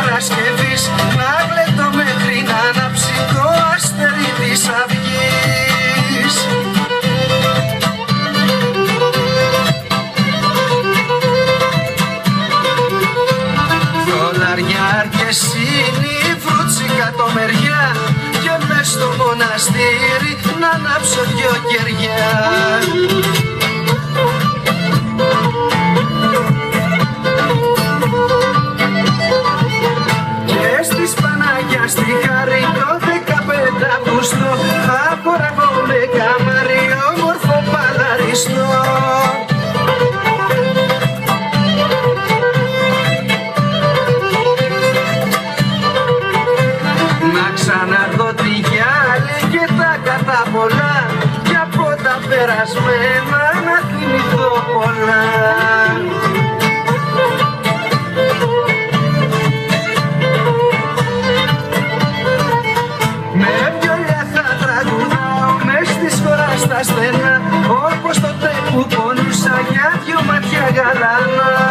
Παρασκευής να γλεντώ μέχρι να ανάψει το αστέρι της αυγής. Δολάρια αρκεσίνη, βρούτσικα το μεριά και μες στο μοναστήρι να ανάψω δυο κεριά. Στη Χάρη το 15 Αυγούστου θα χορεύω με καμάρι όμορφο παλαριστό. Να ξαναδώ τη γυάλη και τα κατά πολλά κι από τα περασμένα να θυμηθώ πολλά. Στα στενά, όπως τότε που πονούσα για δυο μάτια γαλάνα.